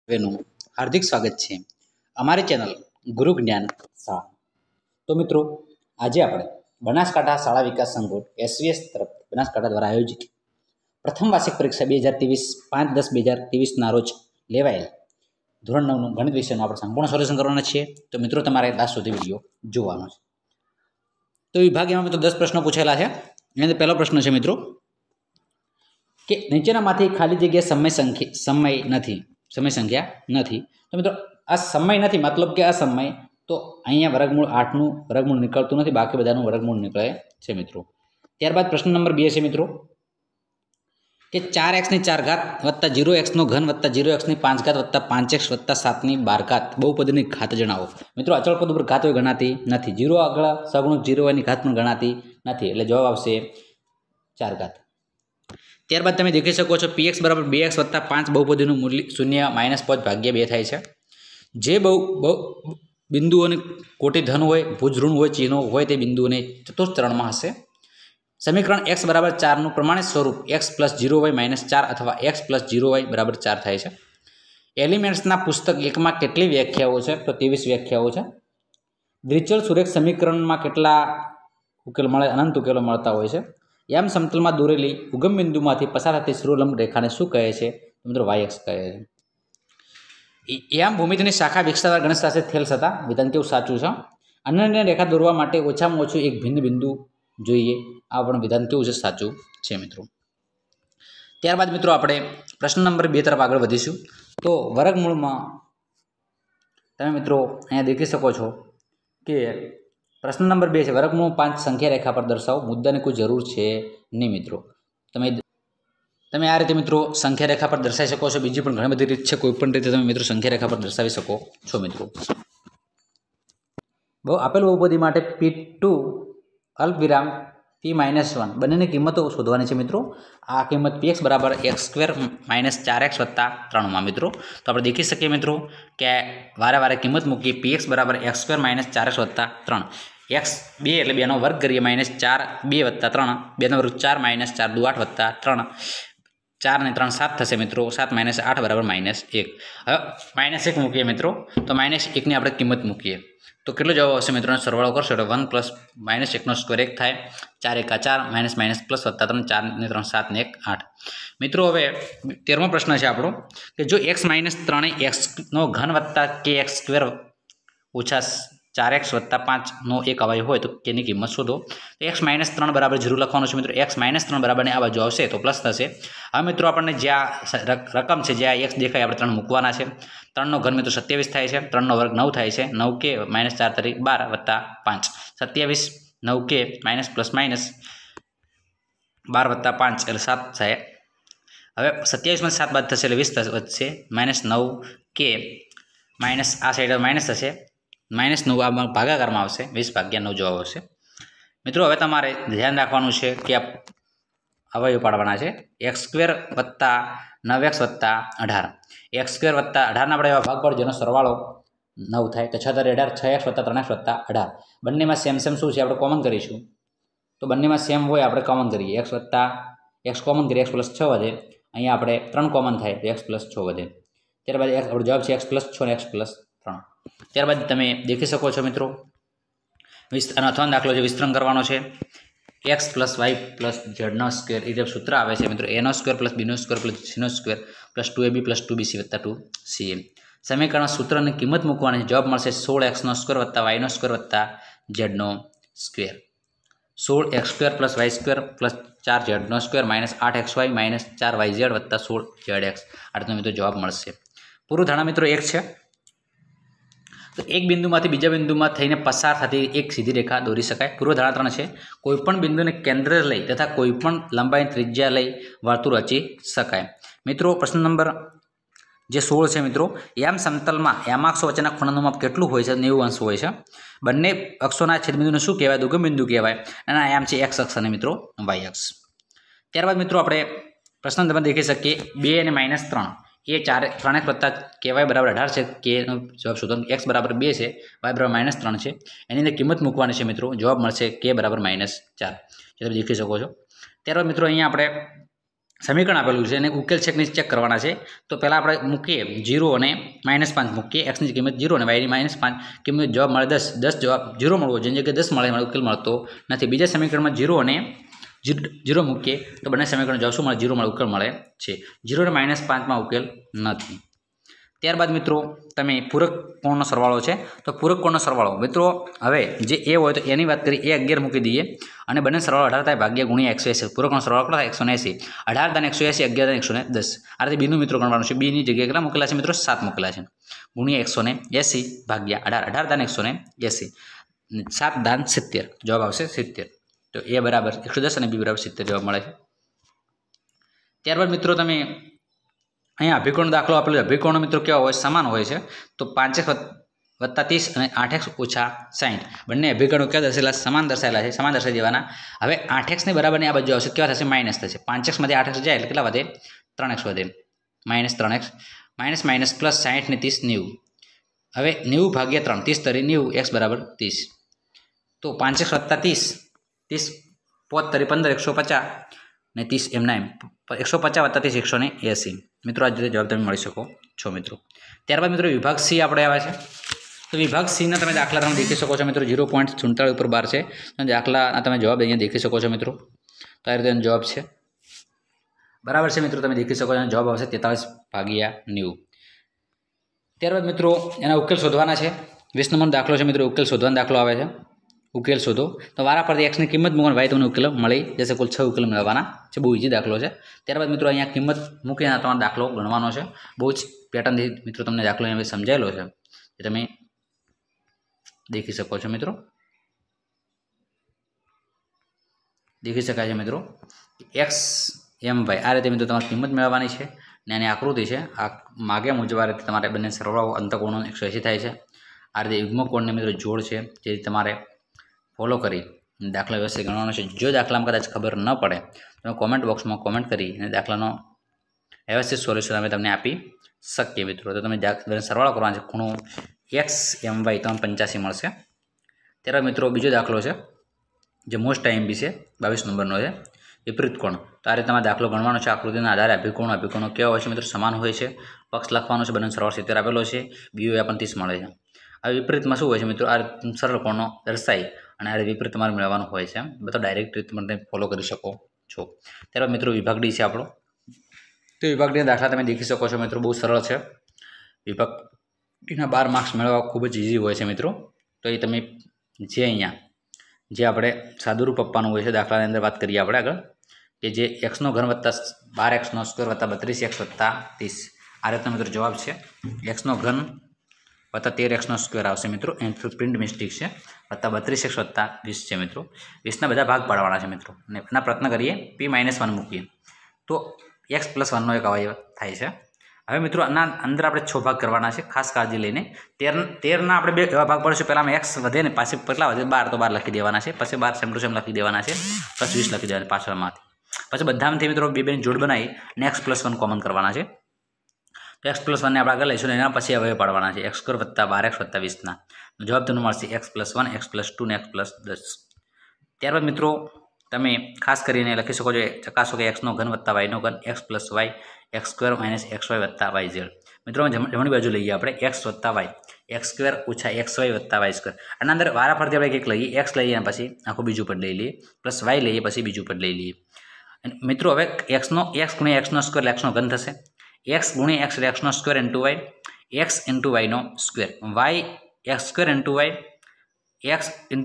સર્વેનું હાર્દિક સ્વાગત છે અમારી ચેનલ ગુરુ જ્ઞાન શાળા। તો મિત્રો આજે આપણે બનાસકાંઠા શાળા વિકાસ સંગઠન એસવીએસ તરફ બનાસકાંઠા દ્વારા આયોજિત પ્રથમ વાર્ષિક પરીક્ષા 2023 5/10/2023ના રોજ લેવાયેલ ધોરણ 9નું ગણિત વિષયનું આપણે સંપૂર્ણ સોલ્યુશન કરવાના છીએ। તો મિત્રો તમારે લાસ્ટ સુધી વિડીયો જોવાનો છે। તો વિભાગમાં મિત્રો 10 પ્રશ્નો પૂછેલા છે। એનો પહેલો પ્રશ્ન છે મિત્રો કે નીચેનામાંથી ખાલી જગ્યા સમય સંખ્યા નથી। તો મિત્રો આ સમય નથી मतलब કે આ સમય તો અહીંયા વર્ગમૂળ 8નું વર્ગમૂળ નીકળતું નથી, બાકી બધાનું વર્ગમૂળ નીકળે છે મિત્રો। ત્યારબાદ પ્રશ્ન નંબર 2 છે મિત્રો કે 4x ની 4 ઘાત વત્તા 0x નો ઘન વત્તા 0x ની 5 ઘાત વત્તા 5x વત્તા 7 ની 12 ઘાત બહુપદીની ઘાત જણાવો। મિત્રો અચળ પદ ઉપર ઘાત ગણાતી નથી, 0 આગળ સગુણક 0 ની ઘાત પણ ગણાતી નથી, એટલે જવાબ આવશે 4 ઘાત। ત્યારબાદ તમે દેખી શકો છો px બરાબર 2x વત્તા 5 બહુપદીનું મૂલ્ય 0 -5 ભાગ્યા 2 થાય છે। જે બિંદુઓની કોટી ધન હોય, ભુજ ઋણ હોય, ચિહ્નો હોય તે બિંદુઓને ચતુર્થ ચરણમાં હશે। સમીકરણ x બરાબર 4 નું પ્રમાણિત સ્વરૂપ x + 0y - 4 અથવા x + 0y બરાબર 4 થાય છે। એલિમેન્ટ્સના પુસ્તક 1 માં કેટલી વ્યાખ્યાઓ છે? તો 23 વ્યાખ્યાઓ છે। દ્વિચલ સુરેખ સમીકરણમાં કેટલા ઉકેલ મળે? અનંત ઉકેલો મળતા હોય છે। યામ સમતલમાં દોરેલી ઉગમ બિંદુમાંથી પસાર થતી શિરોલંબ રેખાને શું કહે છે? મિત્રો y-અક્ષ કહે છે। યામ ભૂમિતિની શાખા વિકસાવવા ગણિતશાસ્ત્રી થેલ્સ હતા, વિધાન કેવું સાચું છે। અનન્ય રેખા દોરવા માટે ઓછામાં ઓછું એક ભિન્ન બિંદુ જોઈએ, આ પણ વિધાન કેવું છે? સાચું છે મિત્રો। ત્યારબાદ મિત્રો આપણે પ્રશ્ન નંબર 2 તરફ આગળ વધીશું। તો વર્ગમૂળમાં તમે મિત્રો અહીંયા દેખી શકો છો કે પ્રશ્ન નંબર 2 છે વર્ગમૂળ 5 સંખ્યા રેખા પર દર્શાવો, મુદ્દાની કોઈ જરૂર છે નહીં મિત્રો। તમે આ રીતે મિત્રો સંખ્યા રેખા પર દર્શાવી શકો છો। બીજી પણ ઘણી બધી રીત છે, કોઈ પણ રીતે તમે મિત્રો સંખ્યા રેખા પર દર્શાવી શકો છો મિત્રો। આપેલ બહુપદી માટે P2 અલ્પવિરામ P-1 બંનેની કિંમતો શોધવાની છે મિત્રો। આ કિંમત px બરાબર x² - 4x + 3 મિત્રો। તો આપણે દેખી શકીએ મિત્રો કે વારે કિંમત મૂકીએ px બરાબર x² - 4x + 3, x 2 એટલે 2 નો વર્ગ કરીએ -4 2 + 3 2 નો વર્ગ 4 - 4 દુ 8 + 3 4 ને 3 7 થશે મિત્રો। 7 - 8 બરાબર -1। હવે -1 મૂકીએ મિત્રો, તો -1 ની આપણે કિંમત મૂકીએ તો કેટલો જવાબ આવશે મિત્રો? સરવાળો કરશો એટલે 1 + -1 નો સ્ક્વેર 1 થાય, 4 × 4 - પ્લસ વત્તા 3 4 ને 3 7 ને 1 8 મિત્રો। હવે 13મો પ્રશ્ન છે આપણો કે જો x - 3 x નો ઘન વત્તા kx² ઓછા 4x વત્તા 5 નો એક અવયવ હોય તો તેની કિંમત શોધો। તો x - 3 બરાબર જરૂર લખવાનું છે મિત્રો। x - 3 બરાબરની આ બાજુ આવશે તો પ્લસ થશે। હવે મિત્રો આપણને જ્યાં રકમ છે, જ્યાં x દેખાય આપણે 3 મૂકવાના છે। 3 નો ઘન મિત્રો 27 થાય છે, 3 નો વર્ગ 9 થાય છે, 9k - 4 તરી 12 વત્તા 5 27 9k પ્લસ માઇનસ 12 વત્તા 5 એટલે 7 થાય। હવે 27 માં 7 બાદ થશે એટલે 20 વધશે, -9k માઇનસ આ સાઈડ માઇનસ થશે, -9 આ ભાગાકારમાં આવશે, 20/9 જવાબ આવશે મિત્રો। હવે તમારે ધ્યાન રાખવાનું છે કે આ અવયવ પાડવાના છે x² + 9x + 18, x² + 18 ના આપણે એવા ભાગ પાડ જેનો સરવાળો 9 થાય, તો 6 × 18 6x + 3x + 18 બંનેમાં સેમ શું છે આપણે કોમન કરીશું, તો બંનેમાં સેમ હોય આપણે કોમન કરીએ, x કોમન કરીએ x + 6 વધે, અહીંયા આપણે 3 કોમન થાય તો x + 6 વધે। ત્યારબાદ આપણો જવાબ છે x + 6 ને x + 3। ત્યારબાદ તમે દેખી શકો છો મિત્રો અથવા દાખલો છે વિસ્તરણ કરવાનો છે x + y + z² એ જે સૂત્ર આવે છે મિત્રો a² + b² + c² + 2ab + 2bc + 2ca। સમીકરણ સૂત્રની કિંમત મૂકવાની, જવાબ મળશે 16x² + y² + z², 16x² + y² + 4z² - 8xy - 4yz + 16zx આટલો મિત્રો જવાબ મળશે। પૂરું ધારણા મિત્રો 1 છે। તો એક બિંદુમાંથી બીજા બિંદુમાં થઈને પસાર થતી એક સીધી રેખા દોરી શકાય। પૂર્વધારણા 3 છે કોઈપણ બિંદુને કેન્દ્ર લઈ તથા કોઈપણ લંબાઈની ત્રિજ્યા લઈ વર્તુળ રચી શકાય। મિત્રો પ્રશ્ન નંબર જે 16 છે મિત્રો યામ સમતલમાં યામાક્ષો વચ્ચેના ખૂણાનું માપ કેટલું હોય છે? 90 અંશ હોય છે। બંને અક્ષોના છેદબિંદુને શું કહેવાય? ઉગમ બિંદુ કહેવાય, અને યામ છે x અક્ષ અને મિત્રો y અક્ષ। ત્યારબાદ મિત્રો આપણે પ્રશ્ન તમે દેખી શકીએ 2 અને -3 એ 3x વત્તા ky બરાબર 18 છે, k નો જવાબ શોધો, x બરાબર 2 છે, y બરાબર -3 છે, એની અંદર કિંમત મૂકવાની છે મિત્રો, જવાબ મળશે k બરાબર -4 જે તમે દેખી શકો છો। ત્યારબાદ મિત્રો અહીંયા આપણે સમીકરણ આપેલું છે અને ઉકેલ છે કે નહીં ચેક કરવાના છે. તો પહેલાં આપણે મૂકીએ 0 અને -5 મૂકીએ. એક્સની કિંમત 0 અને વાયની -5 કિંમત જવાબ મળે 10. 10 જવાબ 0 મળવો જેની જગ્યાએ 10 મળે ઉકેલ મળતો નથી. બીજા સમીકરણમાં 0 અને 0 મૂકીએ તો બંને સમીકરણ જવાબ શું મળે? 0 મળે ઉકેલ મળે છે. 0 અને -5માં ઉકેલ નથી. ત્યારબાદ મિત્રો તમે પૂરક કોણનો સરવાળો છે. તો પૂરક કોણનો સરવાળો મિત્રો હવે જે એ હોય તો એની વાત કરી, એ 11 મૂકી દઈએ અને બંને સરવાળો 18 થાય ભાગ્યા ગુણ્યા 180. પૂરકનો સરવાળો કેટલો થાય? 180. 18 દાન 180, 11 દાન 110. આ રીતે બીનું મિત્રો ગણવાનું છે. બીની જગ્યાએ કેટલા મૂકેલા છે મિત્રો? 7 મૂકેલા છે. ગુણ્યા 180 ભાગ્યા 18. 18 દાન 180. 7 દાન 70. જવાબ આવશે 70. તો એ બરાબર 110 અને બી બરાબર 70 જવાબ મળે છે. ત્યારબાદ મિત્રો તમે અહીંયા અભિકોણ દાખલો આપેલો છે. અભિકોણો મિત્રો કેવા હોય? સમાન હોય છે. તો 5x + 30 અને 8x - 60 બંને અભિકોણો કેવા દર્શાવેલા? સમાન દર્શાવેલા છે. સમાન દર્શાવી દેવાના. હવે 8x ની બરાબરની આ બાજુ આવશે, કેવા થશે? માઇનસ થશે. 5x માંથી 8x જાય એટલે કેટલા વધે? 3x વધે. -3x માઇનસ પ્લસ 60 ને 30 90. હવે 90 ભાગ્યા 3 30 તરી 90 x બરાબર 30. તો 5x + 30 30 પોત તરી 15 150 ને 30 એમના એમ 150 + 30 180. મિત્રો આ રીતે જવાબ તમે મળી શકો છો મિત્રો. ત્યારબાદ મિત્રો વિભાગ સી આપણે આવે છે. તો વિભાગ સીના તમે દાખલા તમે દેખી શકો છો મિત્રો. 0.47 ઉપર 12 છે. દાખલા તમે જવાબ અહીંયા દેખી શકો છો મિત્રો. તો આ રીતે એનો જવાબ છે. બરાબર છે મિત્રો, તમે દેખી શકો છો. જવાબ આવશે 43 ભાગ્યા 90. ત્યારબાદ મિત્રો એના ઉકેલ શોધવાના છે. 20 નંબરનો દાખલો છે મિત્રો. ઉકેલ શોધવાનો દાખલો આવે છે. ઉકેલ શોધો. તો વારા પરથી એક્સની કિંમત મૂકવાની, વાય તમને ઉકેલ મળી જશે. કુલ 6 ઉકેલ મેળવવાના છે. બહુ ઇઝી દાખલો છે. ત્યારબાદ મિત્રો અહીંયા કિંમત મૂકીને તમારો દાખલો ગણવાનો છે. બહુ જ પેટર્નથી મિત્રો તમને દાખલો અહીંયા સમજાયેલો છે, એ તમે દેખી શકો છો મિત્રો. દેખી શકાય છે મિત્રો. x my આ રીતે મિત્રો તમારે કિંમત મેળવવાની છે ને આની આકૃતિ છે. આ માગ્યા મુજબ આ રીતે તમારે બંને સરવાળો અંતકોણો 180 થાય છે. આ રીતે યુગ્મ કોણને મિત્રો જોડ છે, જે રીતે તમારે ફોલો કરી દાખલા વ્યવસ્થિત ગણવાનો છે. જો દાખલામાં કદાચ ખબર ન પડે તો કોમેન્ટ બોક્સમાં કોમેન્ટ કરી અને દાખલાનો વ્યવસ્થિત સોલ્યુશન અમે તમને આપી શકીએ મિત્રો. તો તમે સરવાળો કરવાનો છે. ખૂણો x my તમને 85 મળશે. ત્યારબાદ મિત્રો બીજો દાખલો છે જે મોસ્ટ IMP છે. 22 નંબરનો છે. વિપરીત કોણ. તો આ રીતે તમારે દાખલો ગણવાનો છે. આકૃતિના આધારે અભિકોણો કેવા હોય છે મિત્રો? સમાન હોય છે. પક્ષ લખવાનો છે. બંને સરવાળો 70 આપેલો છે. બીઓ આપણને 30 મળે છે. હવે વિપરીતમાં શું હોય છે મિત્રો? આ સરળ કોણનો દર્શાવી અને આ વિપરીત તમારે મેળવવાનું હોય છે. બધા ડાયરેક્ટ રીતે તમે ફોલો કરી શકો છો. ત્યારબાદ મિત્રો વિભાગ ડી છે આપણો. તો વિભાગ ડીના દાખલા તમે દેખી શકો છો મિત્રો. બહુ સરળ છે. વિભાગ ડીના 12 માર્ક્સ મેળવવા ખૂબ જ ઇઝી હોય છે મિત્રો. તો એ તમે જે અહીંયા જે આપણે સાદુરૂપ આપવાનું હોય છે દાખલાની અંદર વાત કરીએ આપણે આગળ, કે જે એક્સનો ઘન વત્તા 12x² વત્તા 32x વત્તા 30. આ રીતનો મિત્રો જવાબ છે. એક્સનો ઘન વત્તા 13x² આવશે મિત્રો. એની પ્રિન્ટ મિસ્ટેક છે. વત્તા 32x વત્તા 20 છે મિત્રો. 20ના બધા ભાગ પાડવાના છે મિત્રો. અને એના પ્રયત્ન કરીએ p-1 મૂકીએ તો x + 1નો એક અવયવ થાય છે. હવે મિત્રો આના અંદર આપણે 6 ભાગ કરવાના છે. ખાસ કાળજી લઈને 13ના આપણે બે એવા ભાગ પડશે. પહેલામાં x વધે ને પાછી કેટલા વધે? 12. તો 12 લખી દેવાના છે. પછી 12 સેમ ટુ સેમ લખી દેવાના છે. પ્લસ 20 લખી દેવાના પાછળમાંથી. પછી બધામાંથી મિત્રો બે જોડ બનાવી અને x + 1 કોમન કરવાના છે. તો x + 1 ને આપણે આગળ લઈશું. એના પછી અવયવ પાડવાના છે. x² વત્તા 12x વત્તા 20ના જવાબ તમને મળશે x + 1, x + 2 ને x + 10. ત્યારબાદ મિત્રો તમે ખાસ કરીને લખી શકો છો, ચકાસો કે xનો ઘન વત્તા yનો ઘન x + y x² - xy વત્તા yz. મિત્રો જમણી બાજુ લઈએ આપણે x વત્તા y x² - xy વત્તા y². આના અંદર વારા ફરતી આપણે એક લઈએ, x લઈએ અને પછી આખું બીજું પદ લઈ લઈએ, પ્લસ y લઈએ પછી બીજું પદ લઈ લઈએ. મિત્રો હવે x ગુણ્યા x² એટલે x નો ઘન થશે. x ગુણ્યા x એટલે x² y, x y નો square, y x² y, x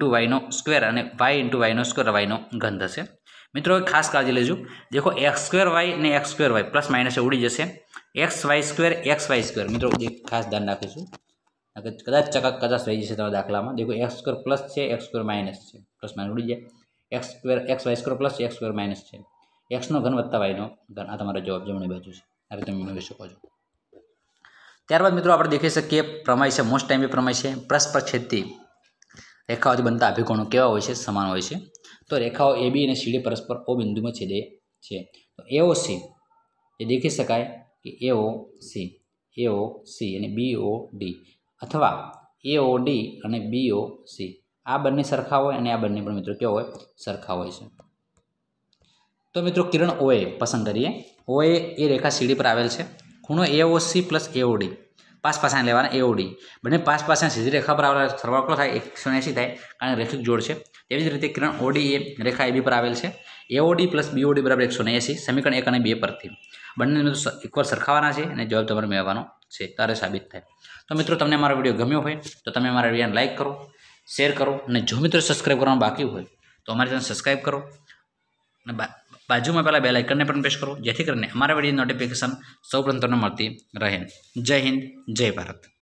y નો સ્ક્વેર અને y નો સ્ક્વેર y નો ઘન થશે. મિત્રો ખાસ કાળજી લેજો. દેખો x² y ને x² y પ્લસ માઇનસ ઉડી જશે. xy² મિત્રો ખાસ ધ્યાન રાખીશું. કદાચ રહી જશે તમારા દાખલામાં. દેખો x² પ્લસ છે, x² માઇનસ છે, પ્લસ માઇનસ ઉડી જાય. xy² પ્લસ x² માઇનસ છે. x નો ઘન વત્તા y નો ઘન. આ તમારો જવાબ જમણી બાજુ છે. આ રીતે તમે મેળવી શકો છો. ત્યારબાદ મિત્રો આપણે દેખી શકીએ પ્રમેય છે. મોસ્ટ IMP પ્રમેય છે. પરસ્પર છેદતી રેખાઓથી બનતા અભિકોણો કેવા હોય છે? સમાન હોય છે. તો રેખાઓ AB અને CD પરસ્પર O બિંદુમાં છેદે છે. તો AOC એ દેખી શકાય કે AOC અને BOD અથવા AOD અને BOC આ બંને સરખા હોય અને આ બંને પણ મિત્રો કેવા હોય? સરખા હોય છે. तो मित्रों किरण ओए पसंद करिए। ओए ए रेखा सीढ़ी पर आवेल है। खूणो एओसी प्लस एओडी पास पासा लेवाना एओडी बने पास पासा सीधी रेखा पर आवेला सरवाळो थाय 180 थाय कारण रेखिक जोड़ है। तेवी ज रीते किरण ओडी ए रेखा एबी पर आवेल है। एओडी प्लस बीओडी बराबर 180 समीकरण 1 અને 2 परथी बने एकवार सरखावाना छे અને जवाब तमारे मेळवવાનો छे तारे साबित थाय। तो मित्रों तमने मारो विडियो गम्यो होय तो तमे मारा विडियोने लाइक करो, शेर करो અને जो मित्रों सब्सक्राइब करवानुं बाकी होय तो अमारी चेनल सब्सक्राइब करो અને बाजू में पहला बेल आइकन ने पण प्रेस करो जेथी करीने अमारा विडियो नोटिफिकेशन सौप्रथम तमने मळती रहे। जय हिंद, जय भारत।